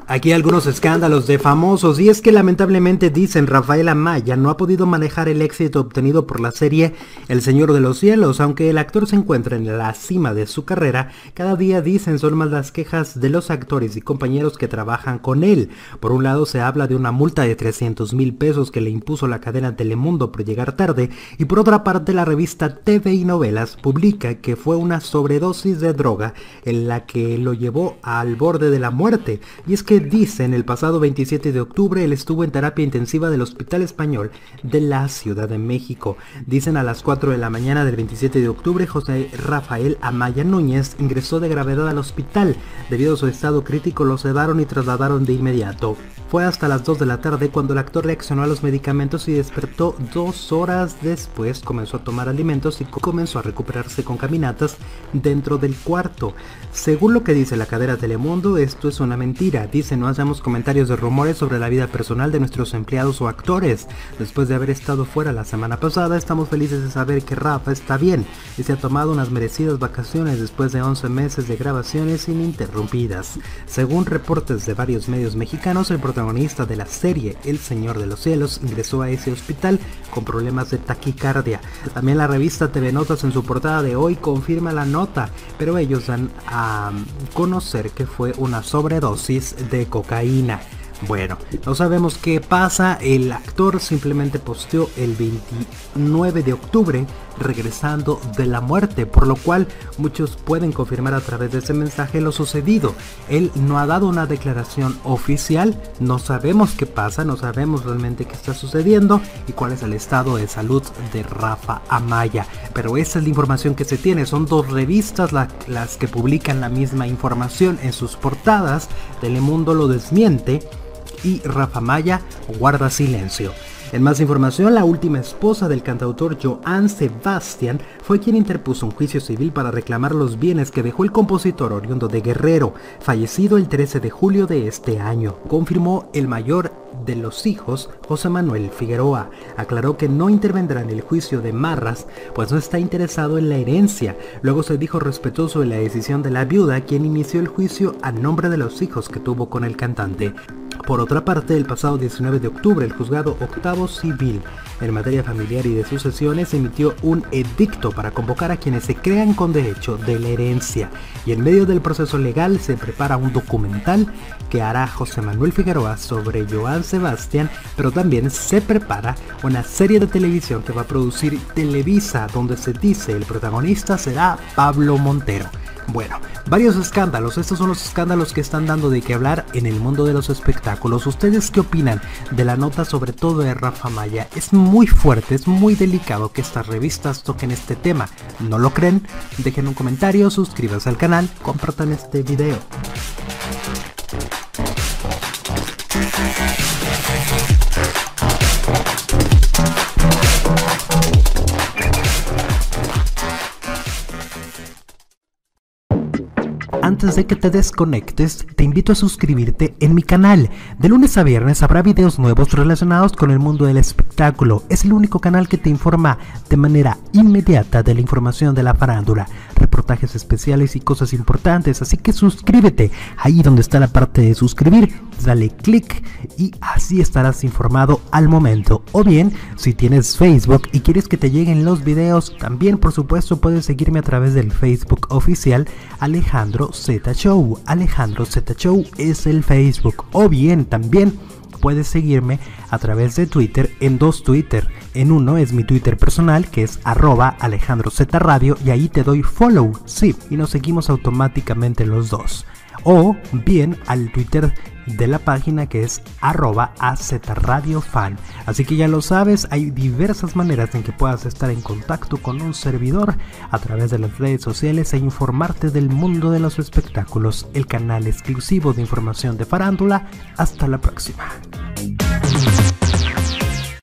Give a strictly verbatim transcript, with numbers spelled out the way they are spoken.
Aquí algunos escándalos de famosos, y es que lamentablemente dicen Rafael Amaya no ha podido manejar el éxito obtenido por la serie El Señor de los Cielos. Aunque el actor se encuentra en la cima de su carrera, cada día dicen son más las quejas de los actores y compañeros que trabajan con él. Por un lado se habla de una multa de trescientos mil pesos que le impuso la cadena Telemundo por llegar tarde, y por otra parte la revista T V y Novelas publica que fue una sobredosis de droga en la que lo llevó al borde de la muerte. Y es que dicen el pasado veintisiete de octubre él estuvo en terapia intensiva del Hospital Español de la Ciudad de México. Dicen a las cuatro de la mañana del veintisiete de octubre José Rafael Amaya Núñez ingresó de gravedad al hospital. Debido a su estado crítico lo sedaron y trasladaron de inmediato. Fue hasta las dos de la tarde cuando el actor reaccionó a los medicamentos y despertó. Dos horas después comenzó a tomar alimentos y comenzó a recuperarse con caminatas dentro del cuarto. Según lo que dice la cadena Telemundo, esto es una mentira. Dice no hacemos comentarios de rumores sobre la vida personal de nuestros empleados o actores. Después de haber estado fuera la semana pasada, estamos felices de saber que Rafa está bien y se ha tomado unas merecidas vacaciones después de once meses de grabaciones ininterrumpidas. Según reportes de varios medios mexicanos, el protagonista de la serie El Señor de los Cielos ingresó a ese hospital con problemas de taquicardia. También la revista T V Notas en su portada de hoy confirma la nota, pero ellos dan a conocer que fue una sobredosis de cocaína. Bueno, no sabemos qué pasa. El actor simplemente posteó el veintinueve de octubre regresando de la muerte, por lo cual muchos pueden confirmar a través de ese mensaje lo sucedido. Él no ha dado una declaración oficial, no sabemos qué pasa, no sabemos realmente qué está sucediendo y cuál es el estado de salud de Rafa Amaya, pero esa es la información que se tiene. Son dos revistas la, las que publican la misma información en sus portadas. Telemundo lo desmiente y Rafa Amaya guarda silencio. En más información, la última esposa del cantautor Joan Sebastián fue quien interpuso un juicio civil para reclamar los bienes que dejó el compositor oriundo de Guerrero, fallecido el trece de julio de este año, confirmó el mayor de los hijos, José Manuel Figueroa. Aclaró que no intervendrá en el juicio de Marras, pues no está interesado en la herencia. Luego se dijo respetuoso de la decisión de la viuda, quien inició el juicio a nombre de los hijos que tuvo con el cantante. Por otra parte, el pasado diecinueve de octubre, el juzgado octavo civil en materia familiar y de sucesiones emitió un edicto para convocar a quienes se crean con derecho de la herencia, y en medio del proceso legal se prepara un documental que hará José Manuel Figueroa sobre Joan Sebastián, pero también se prepara una serie de televisión que va a producir Televisa, donde se dice el protagonista será Pablo Montero. Bueno, varios escándalos, estos son los escándalos que están dando de qué hablar en el mundo de los espectáculos. ¿Ustedes qué opinan de la nota sobre todo de Rafa Amaya? Es muy fuerte, es muy delicado que estas revistas toquen este tema. ¿No lo creen? Dejen un comentario, suscríbanse al canal, compartan este video. Antes de que te desconectes, te invito a suscribirte en mi canal. De lunes a viernes habrá videos nuevos relacionados con el mundo del espectáculo. Es el único canal que te informa de manera inmediata de la información de la farándula, reportajes especiales y cosas importantes, así que suscríbete. Ahí donde está la parte de suscribir, dale clic y así estarás informado al momento. O bien, si tienes Facebook y quieres que te lleguen los videos, también por supuesto puedes seguirme a través del Facebook oficial Alejandro Z Show. Alejandro Z Show es el Facebook. O bien también puedes seguirme a través de Twitter en dos Twitter. En uno es mi Twitter personal, que es arroba Alejandro Z Radio, y ahí te doy follow, sí, y nos seguimos automáticamente los dos. O bien al Twitter de la página, que es arroba azradiofan. Así que ya lo sabes, hay diversas maneras en que puedas estar en contacto con un servidor a través de las redes sociales e informarte del mundo de los espectáculos, el canal exclusivo de información de farándula. Hasta la próxima.